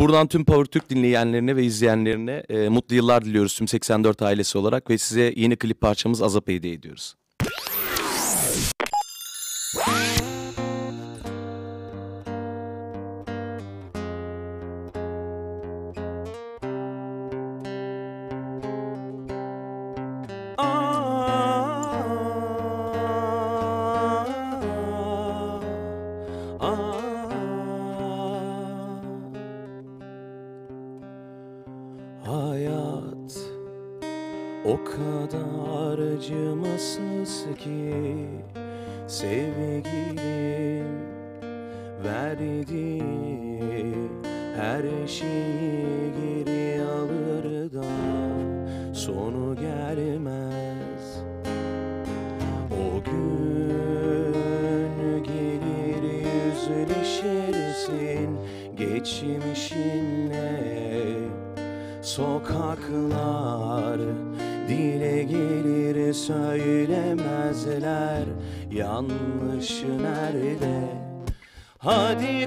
Buradan tüm Power Türk dinleyenlerine ve izleyenlerine mutlu yıllar diliyoruz tüm 84 ailesi olarak ve size yeni klip parçamız Azap'ı hediye ediyoruz. Hayat o kadar acımasız ki sevgilim verdi her şeyi geri alır da sonu gelmez. O gün gelir yüzleşirsin geçmişinle. Sokaklar dile gelir söylemezler yanlış nerede. Hadi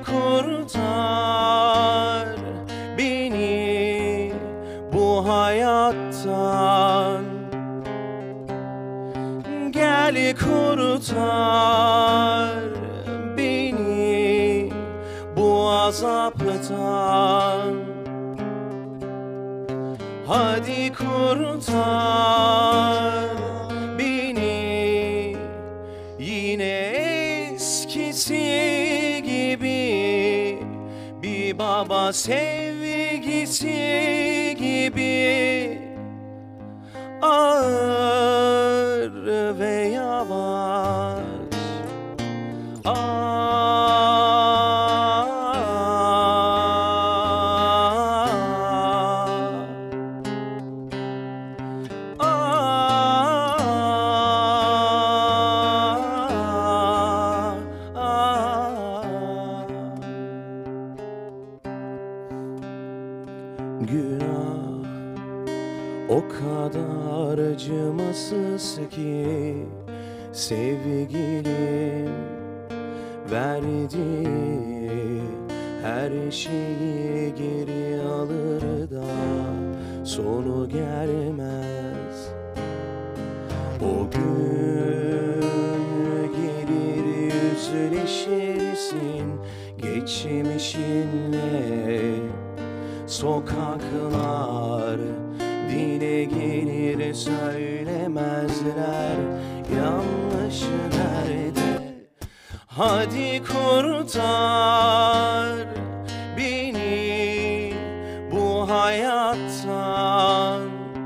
kurtar beni bu hayattan. Gel kurtar beni bu azaptan. Hadi kurtar beni yine eskisi gibi, bir baba sevgisi gibi. Ağır ve yavaş, günah o kadar acımasız ki sevgilim verdi her şeyi geri alır da sonu gelmez. O gün gelir yüzleşirsin geçmişinle. Sokaklar dile gelir söylemezler yanlış nerede. Hadi kurtar beni bu hayattan.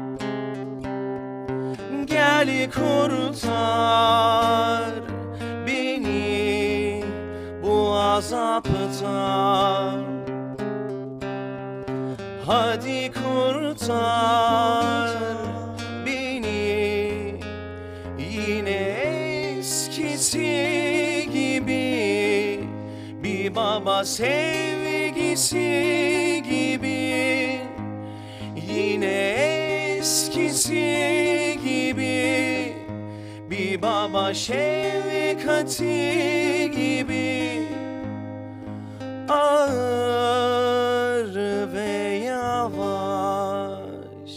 Gel kurtar beni bu azaptan. Hadi kurtar beni yine eskisi gibi, bir baba sevgisi gibi. Yine eskisi gibi, bir baba şefkati gibi. Ağır ve yavaş,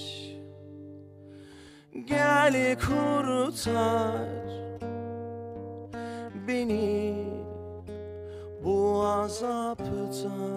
gel kurtar beni bu azaptan.